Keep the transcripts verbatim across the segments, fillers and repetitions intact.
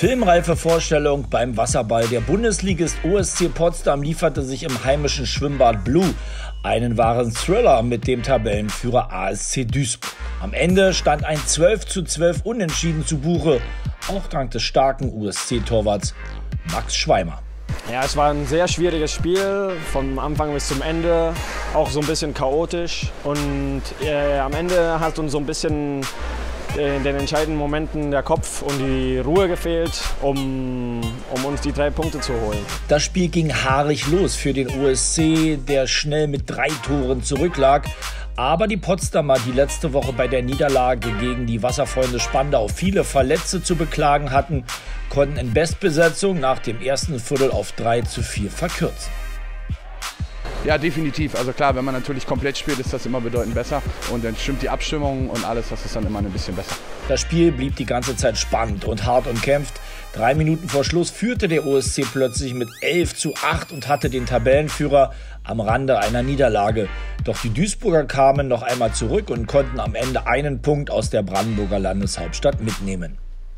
Filmreife Vorstellung beim Wasserball. Der Bundesligist O S C Potsdam lieferte sich im heimischen Schwimmbad Blue einen wahren Thriller mit dem Tabellenführer A S C Duisburg. Am Ende stand ein zwölf zu zwölf Unentschieden zu Buche, auch dank des starken U S C-Torwarts Max Schweimer. Ja, es war ein sehr schwieriges Spiel, vom Anfang bis zum Ende, auch so ein bisschen chaotisch. Und äh, am Ende hat uns so ein bisschen in den entscheidenden Momenten der Kopf und die Ruhe gefehlt, um, um uns die drei Punkte zu holen. Das Spiel ging haarig los für den O S C, der schnell mit drei Toren zurücklag. Aber die Potsdamer, die letzte Woche bei der Niederlage gegen die Wasserfreunde Spandau viele Verletzte zu beklagen hatten, konnten in Bestbesetzung nach dem ersten Viertel auf drei zu vier verkürzen. Ja, definitiv. Also klar, wenn man natürlich komplett spielt, ist das immer bedeutend besser. Und dann stimmt die Abstimmung und alles, das ist dann immer ein bisschen besser. Das Spiel blieb die ganze Zeit spannend und hart umkämpft. Drei Minuten vor Schluss führte der O S C plötzlich mit elf zu acht und hatte den Tabellenführer am Rande einer Niederlage. Doch die Duisburger kamen noch einmal zurück und konnten am Ende einen Punkt aus der Brandenburger Landeshauptstadt mitnehmen.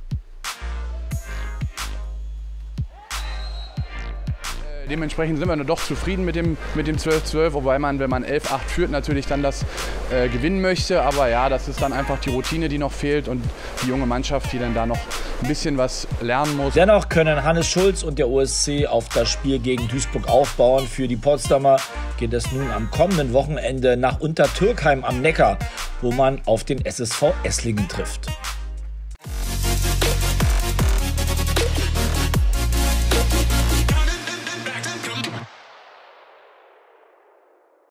Dementsprechend sind wir nur doch zufrieden mit dem, mit dem zwölf zwölf, wobei man, wenn man elf acht führt, natürlich dann das äh, gewinnen möchte. Aber ja, das ist dann einfach die Routine, die noch fehlt und die junge Mannschaft, die dann da noch ein bisschen was lernen muss. Dennoch können Hannes Schulz und der O S C auf das Spiel gegen Duisburg aufbauen. Für die Potsdamer geht es nun am kommenden Wochenende nach Untertürkheim am Neckar, wo man auf den S S V Esslingen trifft.